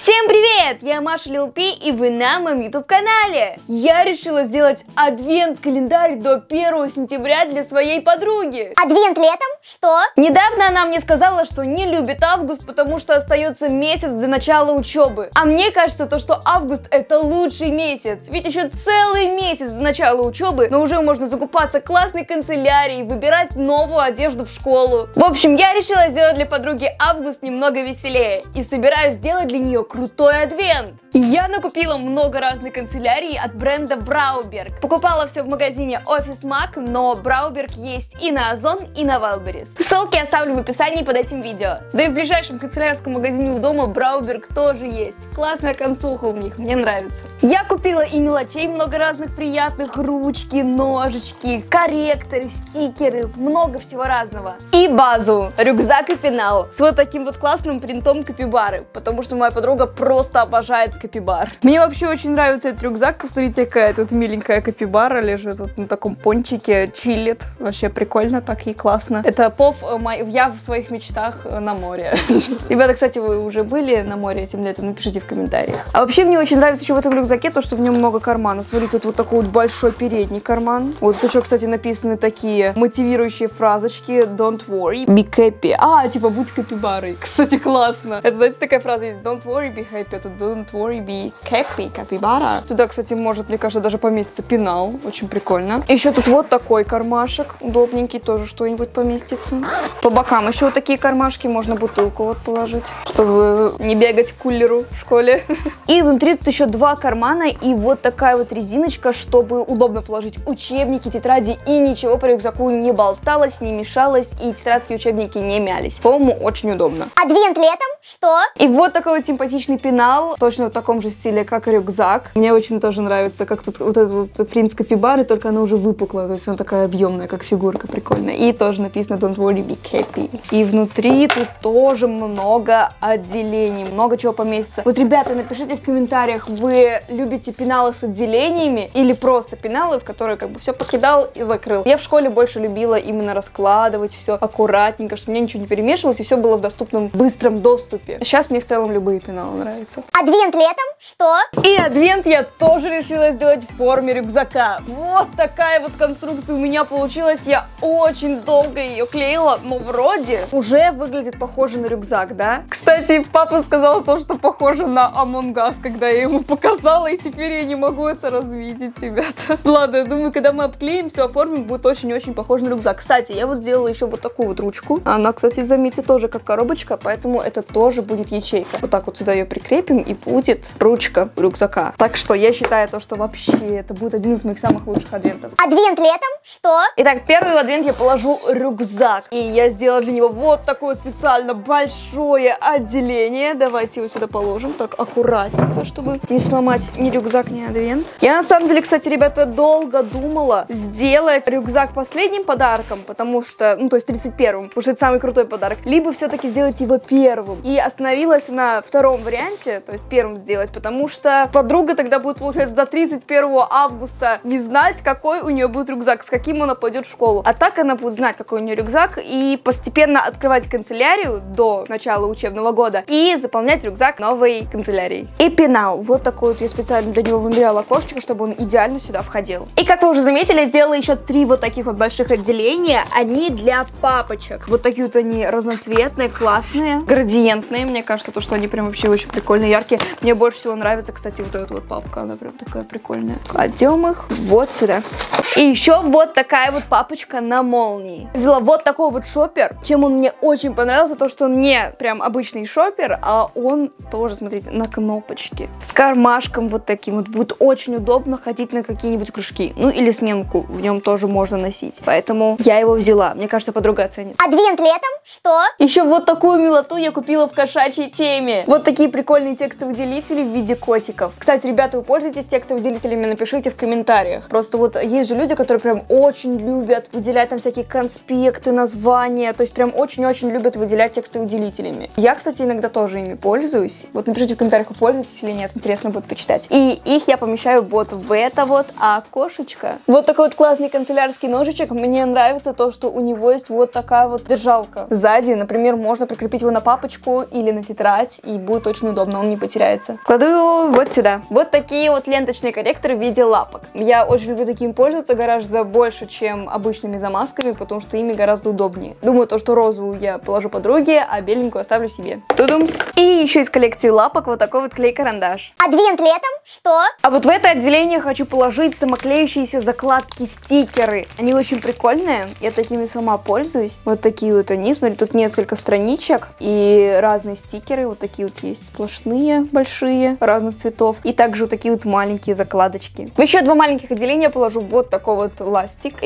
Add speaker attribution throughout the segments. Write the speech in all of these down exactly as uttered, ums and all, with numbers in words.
Speaker 1: Всем привет! Я Маша Лил Пи, и вы на моем YouTube канале. Я решила сделать адвент-календарь до первого сентября для своей подруги.
Speaker 2: Адвент летом? Что?
Speaker 1: Недавно она мне сказала, что не любит август, потому что остается месяц до начала учебы. А мне кажется, то, что август это лучший месяц. Ведь еще целый месяц до начала учебы, но уже можно закупаться классной канцелярией, выбирать новую одежду в школу. В общем, я решила сделать для подруги август немного веселее и собираюсь сделать для нее крутой адвент. Я накупила много разной канцелярии от бренда Брауберг. Покупала все в магазине Office Mac, но Брауберг есть и на Озон, и на Wildberries. Ссылки оставлю в описании под этим видео. Да и в ближайшем канцелярском магазине у дома Брауберг тоже есть. Классная концуха у них, мне нравится. Я купила и мелочей много разных приятных: ручки, ножички, корректоры, стикеры, много всего разного. И базу, рюкзак и пенал с вот таким вот классным принтом капибары, потому что моя подруга просто обожает капибар. Мне вообще очень нравится этот рюкзак. Посмотрите, какая тут миленькая капибара лежит вот на таком пончике, чилит. Вообще прикольно, так и классно. Это пов, я в своих мечтах на море. Ребята, кстати, вы уже были на море этим летом? Напишите в комментариях. А вообще мне очень нравится еще в этом рюкзаке то, что в нем много карманов. Смотри, тут вот такой вот большой передний карман. Вот тут еще, кстати, написаны такие мотивирующие фразочки: Don't worry, be happy. А, типа, будь капибарой. Кстати, классно. Это, знаете, такая фраза есть: Don't worry, be happy. А тут Don't worry, be happy, капибара. Сюда, кстати, может, мне кажется, даже поместится пенал. Очень прикольно. Еще тут вот такой кармашек. Удобненький, тоже что-нибудь поместится. По бокам еще вот такие кармашки. Можно бутылку вот положить, чтобы не бегать к кулеру в школе. И внутри тут еще два кармана и вот такая вот резиночка, чтобы удобно положить учебники, тетради, и ничего по рюкзаку не болталось, не мешалось, и тетрадки, учебники не мялись. По-моему, очень удобно.
Speaker 2: Адвент летом? Что?
Speaker 1: И вот такой вот симпатичный пенал, точно в таком же стиле, как и рюкзак. Мне очень тоже нравится, как тут вот этот вот принт капибары, только она уже выпуклая, то есть она такая объемная, как фигурка, прикольная. И тоже написано Don't worry, be happy. И внутри тут тоже много отделений, много чего поместится. Вот, ребята, напишите в комментариях, вы любите пеналы с отделениями или просто пеналы, в которые как бы все покидал и закрыл. Я в школе больше любила именно раскладывать все аккуратненько, чтобы мне ничего не перемешивалось и все было в доступном быстром доступе. Сейчас мне в целом любые пеналы нравятся.
Speaker 2: Адвент летом? Что?
Speaker 1: И адвент я тоже решила сделать в форме рюкзака. Вот такая вот конструкция у меня получилась. Я очень долго ее клеила, но вроде уже выглядит похоже на рюкзак, да? Кстати, папа сказал то, что похоже на Among Us, когда я ему показала, и теперь я не могу это развидеть, ребята. Ладно, я думаю, когда мы обклеим, все оформим, будет очень-очень похоже на рюкзак. Кстати, я вот сделала еще вот такую вот ручку. Она, кстати, заметьте, тоже как коробочка, поэтому это тоже будет ячейка. Вот так вот сюда ее прикрепим, и будет ручка рюкзака. Так что я считаю то, что вообще это будет один из моих самых лучших адвентов.
Speaker 2: Адвент летом? Что?
Speaker 1: Итак, первый в адвент я положу рюкзак. И я сделала для него вот такое специально большое отделение. Давайте его сюда положим так аккуратненько, чтобы не сломать ни рюкзак, ни адвент. Я на самом деле, кстати, ребята, долго думала сделать рюкзак последним подарком, потому что, ну, то есть тридцать первым, потому что это самый крутой подарок. Либо все-таки сделать его первым. И остановилась на втором варианте, то есть первым сделать, потому что подруга тогда будет, получается, до тридцать первого августа не знать, какой у нее будет рюкзак, с каким она пойдет в школу. А так она будет знать, какой у нее рюкзак, и постепенно открывать канцелярию до начала учебного года и заполнять рюкзак новой канцелярией. И пенал. Вот такой вот я специально для него вымеряла окошечко, чтобы он идеально сюда входил. И как вы уже заметили, я сделала еще три вот таких вот больших отделения. Они для папочек. Вот такие вот они разноцветные, классные, градиентные. Мне кажется, то, что они прям вообще очень прикольные, яркие. Мне больше всего нравится, кстати, вот эта вот папка. Она прям такая прикольная. Кладем их вот сюда. И еще вот такая вот папочка на молнии. Взяла вот такой вот шопер. Чем он мне очень понравился, то, что он не прям обычный шопер, а он тоже, смотрите, на кнопочке. С кармашком вот таким вот. Будет очень удобно ходить на какие-нибудь кружки. Ну или сменку в нем тоже можно носить. Поэтому я его взяла. Мне кажется, подруга оценит.
Speaker 2: Адвент летом? Что?
Speaker 1: Еще вот такую милоту я купила в кошачьей теме. Вот такие прикольные текстовыделители в виде котиков. Кстати, ребята, вы пользуетесь текстовыделителями? Напишите в комментариях. Просто вот есть же люди, которые прям очень любят выделять там всякие конспекты, названия. То есть прям очень-очень любят выделять текстовыделителями. Я, кстати, иногда тоже ими пользуюсь. Вот напишите в комментариях, вы пользуетесь или нет. Интересно будет почитать. И их я помещаю вот в это вот окошечко. Вот такой вот классный канцелярский ножичек. Мне нравится то, что у него есть вот такая вот держалка. Сзади, например, можно прикрепить его на папочку или на тетрадь, и будет очень удобно. Он не не потеряется. Кладу его вот сюда. Вот такие вот ленточные корректоры в виде лапок. Я очень люблю таким пользоваться гораздо больше, чем обычными замазками, потому что ими гораздо удобнее. Думаю, то, что розовую я положу подруге, а беленькую оставлю себе. Тудумс. И еще из коллекции лапок вот такой вот клей-карандаш.
Speaker 2: Адвент летом, что?
Speaker 1: А вот в это отделение хочу положить самоклеющиеся закладки-стикеры. Они очень прикольные. Я такими сама пользуюсь. Вот такие вот они. Смотри, тут несколько страничек и разные стикеры. Вот такие вот есть сплошные, большие, разных цветов. И также вот такие вот маленькие закладочки. В еще два маленьких отделения положу вот такой вот ластик,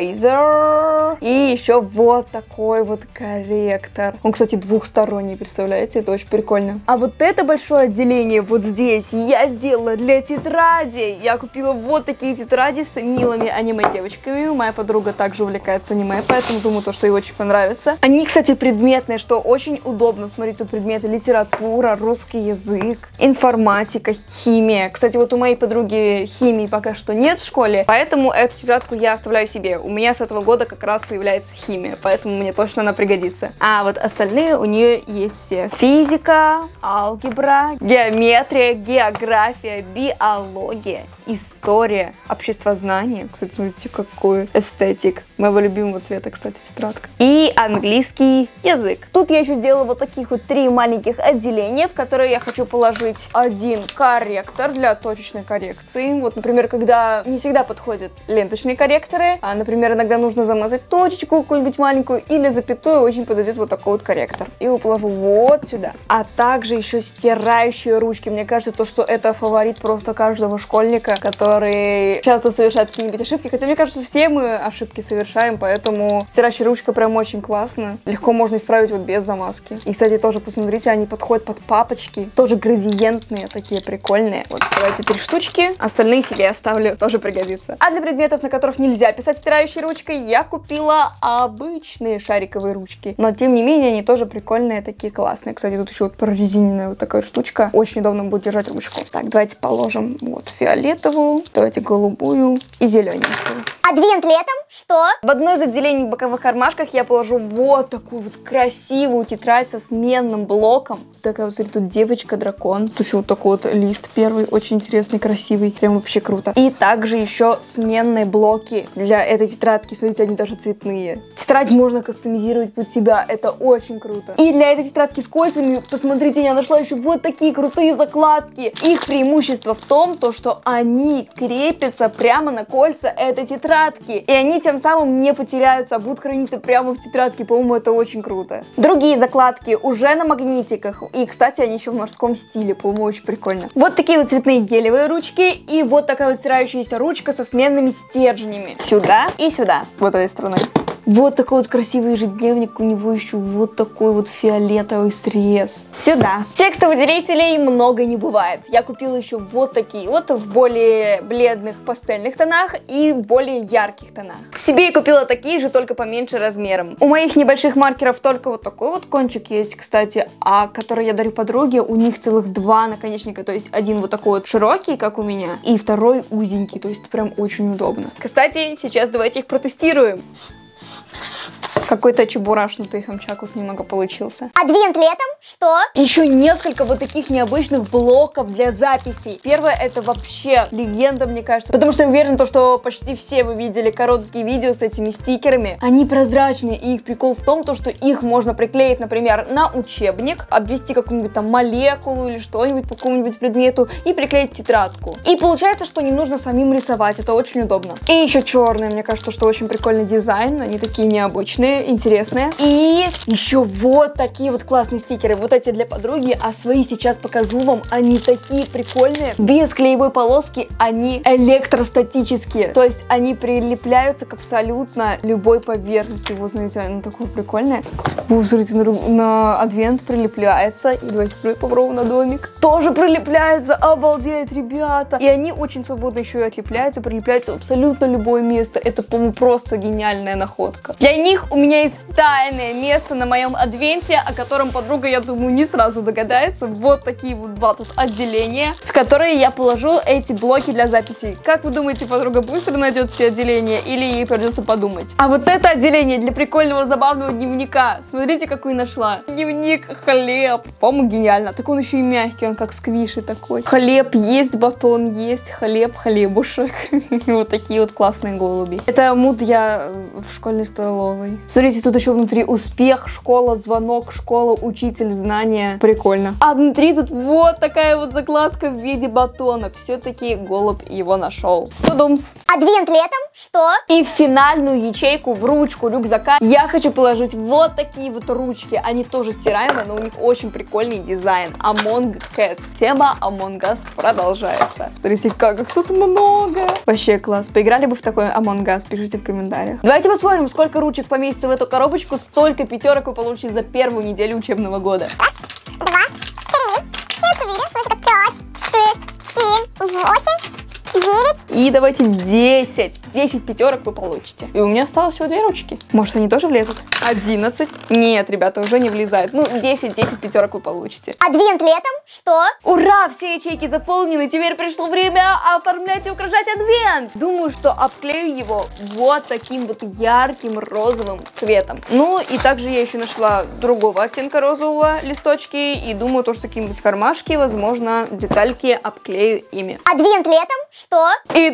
Speaker 1: eraser. И еще вот такой вот корректор. Он, кстати, двухсторонний, представляете? Это очень прикольно. А вот это большое отделение вот здесь я сделала для тетрадей. Я купила вот такие тетради с милыми аниме-девочками. Моя подруга также увлекается аниме, поэтому думаю, то, что ей очень понравится. Они, кстати, предметные, что очень удобно. Смотри, тут предметы: литература, русский язык, информатика, химия. Кстати, вот у моей подруги химии пока что нет в школе, поэтому эту тетрадку я оставляю себе. У меня с этого года как раз появляется химия, поэтому мне точно она пригодится. А вот остальные у нее есть все. Физика, алгебра, геометрия, география, биология, история, обществознание. Кстати, смотрите, какой эстетик. Моего любимого цвета, кстати, тетрадка. И английский язык. Тут я еще сделала вот таких вот три маленьких отделения, в которые я хочу положить один корректор для точечной коррекции. Вот, например, когда не всегда подходят ленточные корректоры, а, например, иногда нужно замазать точечку какую-нибудь маленькую или запятую, очень подойдет вот такой вот корректор. И его положу вот сюда. А также еще стирающие ручки. Мне кажется, то, что это фаворит просто каждого школьника, который часто совершает какие-нибудь ошибки. Хотя, мне кажется, все мы ошибки совершаем, поэтому стирающая ручка прям очень классно. Легко можно исправить вот без замазки. И, кстати, тоже посмотрите, они подходят под папочки. Тоже градиентные, такие прикольные. Вот, давайте три штучки. Остальные себе оставлю, тоже пригодится. А для предметов, на которых нельзя писать стирающей ручкой, я купила обычные шариковые ручки. Но, тем не менее, они тоже прикольные, такие классные. Кстати, тут еще вот прорезиненная вот такая штучка. Очень удобно будет держать ручку. Так, давайте положим вот фиолетовую, давайте голубую и зелененькую.
Speaker 2: Адвент летом, что?
Speaker 1: В одно из отделений в боковых кармашках я положу вот такую вот красивую тетрадь со сменным блоком. Такая вот, смотри, тут девочка-дракон. Тут еще вот такой вот лист первый, очень интересный, красивый. Прям вообще круто. И также еще сменные блоки для этой тетрадки. Смотрите, они даже цветные. Тетрадь можно кастомизировать под себя. Это очень круто. И для этой тетрадки с кольцами, посмотрите, я нашла еще вот такие крутые закладки. Их преимущество в том, то, что они крепятся прямо на кольца этой тетрадки. И они тем самым не потеряются, а будут храниться прямо в тетрадке. По-моему, это очень круто. Другие закладки уже на магнитиках. И, кстати, они еще в морском стиле. По-моему, очень прикольно. Вот такие вот цветные гелевые ручки. И вот такая вот стирающаяся ручка со сменными стержнями. Сюда и сюда. Вот этой стороной. Вот такой вот красивый ежедневник, у него еще вот такой вот фиолетовый срез. Сюда. Текстовых делителей много не бывает. Я купила еще вот такие вот в более бледных пастельных тонах и более ярких тонах. Себе я купила такие же, только поменьше размером. У моих небольших маркеров только вот такой вот кончик есть, кстати, а который я дарю подруге, у них целых два наконечника, то есть один вот такой вот широкий, как у меня, и второй узенький, то есть прям очень удобно. Кстати, сейчас давайте их протестируем. Какой-то чебурашнутый хамчакус немного получился.
Speaker 2: Адвент летом, что?
Speaker 1: Еще несколько вот таких необычных блоков для записей. Первое, это вообще легенда, мне кажется. Потому что я уверена, то, что почти все вы видели короткие видео с этими стикерами. Они прозрачные, и их прикол в том, то, что их можно приклеить, например, на учебник, обвести какую-нибудь там молекулу или что-нибудь по какому-нибудь предмету и приклеить тетрадку. И получается, что не нужно самим рисовать, это очень удобно. И еще черные, мне кажется, что очень прикольный дизайн, они такие необычные, интересные. И еще вот такие вот классные стикеры. Вот эти для подруги, а свои сейчас покажу вам. Они такие прикольные. Без клеевой полоски они электростатические. То есть они прилепляются к абсолютно любой поверхности. Вот смотрите, оно такое прикольное. Вот смотрите, на, на адвент прилепляется. И давайте попробуем на домик. Тоже прилепляется. Обалдеть, ребята. И они очень свободно еще и отлепляются. Прилепляются в абсолютно любое место. Это, по-моему, просто гениальная находка. Для них у меня меня есть тайное место на моем адвенте, о котором подруга, я думаю, не сразу догадается. Вот такие вот два тут отделения, в которые я положу эти блоки для записей. Как вы думаете, подруга быстро найдет все отделения или ей придется подумать? А вот это отделение для прикольного, забавного дневника. Смотрите, какой нашла. Дневник хлеб. По-моему, гениально. Так он еще и мягкий, он как сквиши такой. Хлеб есть, батон есть, хлеб, хлебушек. Вот такие вот классные голуби. Это мут я в школьной столовой. Смотрите, тут еще внутри успех, школа, звонок, школа, учитель, знания. Прикольно. А внутри тут вот такая вот закладка в виде батона. Все-таки голубь его нашел. Тудумс.
Speaker 2: Адвент летом, что?
Speaker 1: И в финальную ячейку, в ручку рюкзака, я хочу положить вот такие вот ручки. Они тоже стираемые, но у них очень прикольный дизайн. Among Cats. Тема Among Us продолжается. Смотрите, как их тут много. Вообще класс. Поиграли бы в такой Among Us? Пишите в комментариях. Давайте посмотрим, сколько ручек поместится в эту коробочку, столько пятерок вы получите за первую неделю учебного года.
Speaker 2: Раз, два, три, четыре, пять, шесть, семь, восемь, девять.
Speaker 1: И давайте десять. десять пятерок вы получите. И у меня осталось всего две ручки. Может, они тоже влезут? одиннадцать. Нет, ребята, уже не влезают. Ну, десять, десять пятерок вы получите.
Speaker 2: Адвент летом, что?
Speaker 1: Ура! Все ячейки заполнены. Теперь пришло время оформлять и украшать адвент. Думаю, что обклею его вот таким вот ярким розовым цветом. Ну, и также я еще нашла другого оттенка розового листочки. И думаю, то, что какие-нибудь кармашки, возможно, детальки обклею ими.
Speaker 2: Адвент летом, что?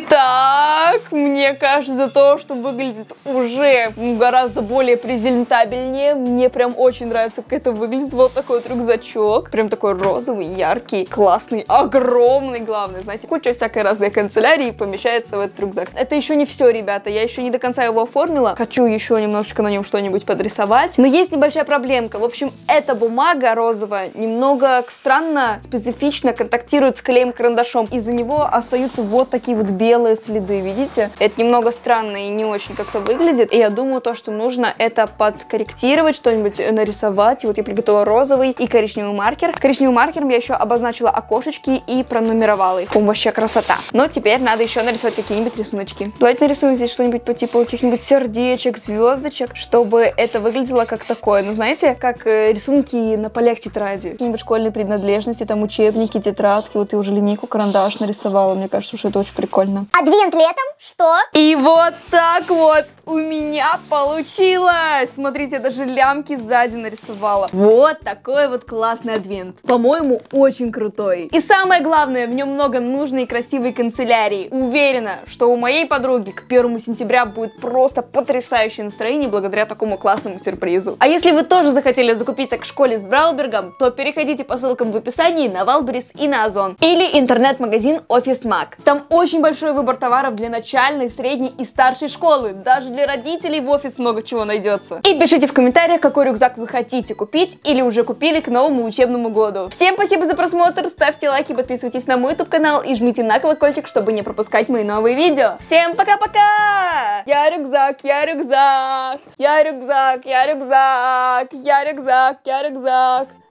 Speaker 1: Итак, мне кажется, то, что выглядит уже гораздо более презентабельнее. Мне прям очень нравится, как это выглядит. Вот такой вот рюкзачок. Прям такой розовый, яркий, классный, огромный, главное. Знаете, куча всякой разной канцелярии помещается в этот рюкзак. Это еще не все, ребята. Я еще не до конца его оформила. Хочу еще немножечко на нем что-нибудь подрисовать. Но есть небольшая проблемка. В общем, эта бумага розовая немного странно, специфично контактирует с клеем-карандашом. Из-за него остаются вот такие вот белые следы, видите? Это немного странно и не очень как-то выглядит. И я думаю, то, что нужно это подкорректировать, что-нибудь нарисовать. И вот я приготовила розовый и коричневый маркер. Коричневым маркером я еще обозначила окошечки и пронумеровала их. По-моему, вообще красота. Но теперь надо еще нарисовать какие-нибудь рисуночки. Давайте нарисуем здесь что-нибудь по типу каких-нибудь сердечек, звездочек, чтобы это выглядело как такое. Ну, знаете, как э, рисунки на полях тетради. Какие-нибудь школьные принадлежности, там учебники, тетрадки. Вот я уже линейку, карандаш нарисовала. Мне кажется, что это очень прикольно.
Speaker 2: Адвент летом, что?
Speaker 1: И вот так вот у меня получилось. Смотрите, я даже лямки сзади нарисовала. Вот такой вот классный адвент. По-моему, очень крутой. И самое главное, в нем много нужной и красивой канцелярии. Уверена, что у моей подруги к первому сентября будет просто потрясающее настроение благодаря такому классному сюрпризу. А если вы тоже захотели закупиться к школе с Браубергом, то переходите по ссылкам в описании на Валберис и на Озон. Или интернет-магазин Офис Маг. Там очень большой выбор товаров для начальной, средней и старшей школы. Даже для родителей в офис много чего найдется. И пишите в комментариях, какой рюкзак вы хотите купить или уже купили к новому учебному году. Всем спасибо за просмотр, ставьте лайки, подписывайтесь на мой YouTube канал и жмите на колокольчик, чтобы не пропускать мои новые видео. Всем пока-пока! Я рюкзак, я рюкзак, я рюкзак, я рюкзак, я рюкзак, я рюкзак.